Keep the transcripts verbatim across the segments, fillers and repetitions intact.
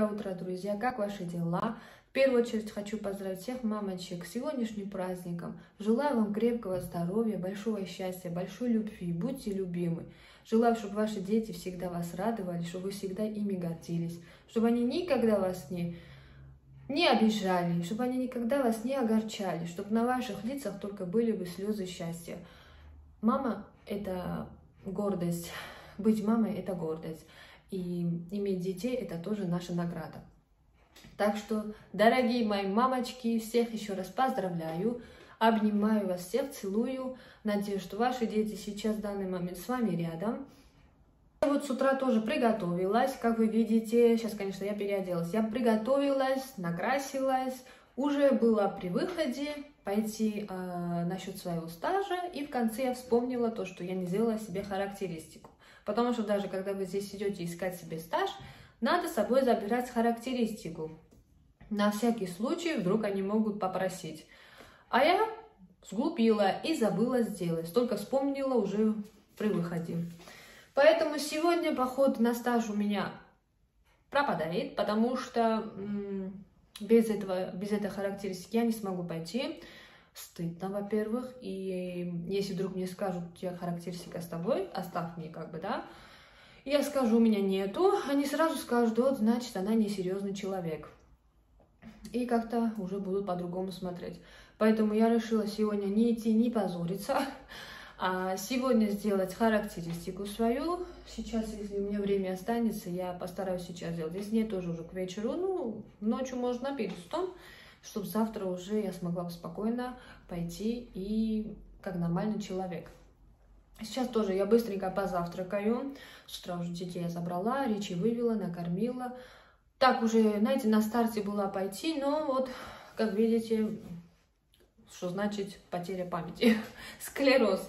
утро, друзья! Как ваши дела? В первую очередь хочу поздравить всех мамочек с сегодняшним праздником. Желаю вам крепкого здоровья, большого счастья, большой любви. Будьте любимы. Желаю, чтобы ваши дети всегда вас радовали, чтобы вы всегда ими гордились, чтобы они никогда вас не, не обижали, чтобы они никогда вас не огорчали, чтобы на ваших лицах только были бы слезы счастья. Мама – это гордость. Быть мамой – это гордость. И иметь детей – это тоже наша награда. Так что, дорогие мои мамочки, всех еще раз поздравляю, обнимаю вас всех, целую. Надеюсь, что ваши дети сейчас в данный момент с вами рядом. Я вот с утра тоже приготовилась, как вы видите. Сейчас, конечно, я переоделась. Я приготовилась, накрасилась. Уже была при выходе пойти э, насчет своего стажа. И в конце я вспомнила то, что я не сделала себе характеристику. Потому что даже когда вы здесь идете искать себе стаж, надо с собой забирать характеристику. На всякий случай, вдруг они могут попросить. А я сглупила и забыла сделать. Только вспомнила уже при выходе. Поэтому сегодня поход на стаж у меня пропадает, потому что без, этого, без этой характеристики я не смогу пойти. Стыдно, во-первых, и если вдруг мне скажут, у тебя характеристика с тобой, оставь мне, как бы, да, я скажу, у меня нету, они сразу скажут, вот, значит, она несерьезный человек. И как-то уже будут по-другому смотреть. Поэтому я решила сегодня не идти, не позориться, а сегодня сделать характеристику свою. Сейчас, если у меня время останется, я постараюсь сейчас сделать. Если нет, тоже уже к вечеру, ну, ночью можно перед сном, чтобы завтра уже я смогла спокойно пойти и как нормальный человек. Сейчас тоже я быстренько позавтракаю. С утра уже детей я забрала, Ричи вывела, накормила. Так уже, знаете, на старте была пойти, но вот, как видите, что значит потеря памяти, склероз.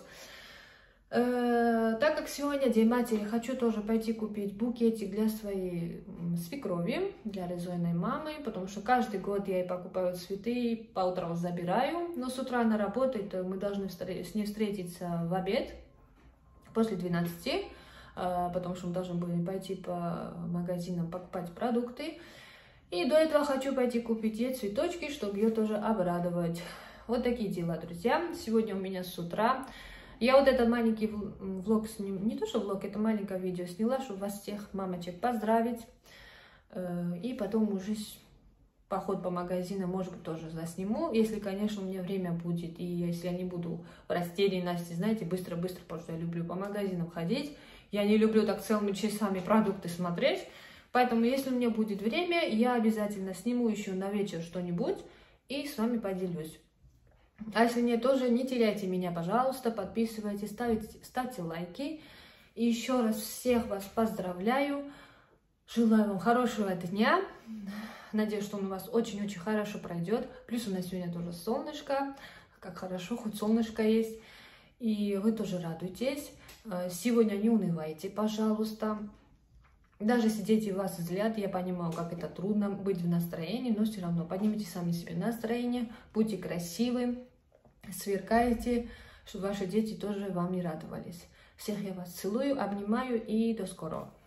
Э, так как сегодня День матери, хочу тоже пойти купить букетик для своей свекрови, для резойной мамы, потому что каждый год я ей покупаю цветы, по утрам забираю, но с утра она работает, мы должны с ней встретиться в обед после двенадцати, потому что мы должны были пойти по магазинам покупать продукты. И до этого хочу пойти купить ей цветочки, чтобы ее тоже обрадовать. Вот такие дела, друзья. Сегодня у меня с утра. Я вот этот маленький влог сниму, не то что влог, это маленькое видео сняла, чтобы вас всех мамочек поздравить. И потом уже поход по магазинам, может быть, тоже засниму, если, конечно, у меня время будет, и если я не буду в растерянности, знаете, быстро-быстро, потому что я люблю по магазинам ходить. Я не люблю так целыми часами продукты смотреть. Поэтому, если у меня будет время, я обязательно сниму еще на вечер что-нибудь и с вами поделюсь. А если нет, тоже не теряйте меня, пожалуйста, подписывайтесь, ставите, ставьте лайки. И еще раз всех вас поздравляю. Желаю вам хорошего дня. Надеюсь, что он у вас очень-очень хорошо пройдет. Плюс у нас сегодня тоже солнышко. Как хорошо, хоть солнышко есть. И вы тоже радуйтесь. Сегодня не унывайте, пожалуйста. Даже если дети вас злят, я понимаю, как это трудно быть в настроении, но все равно поднимите сами себе настроение, будьте красивы, сверкайте, чтобы ваши дети тоже вами радовались. Всех я вас целую, обнимаю и до скорого.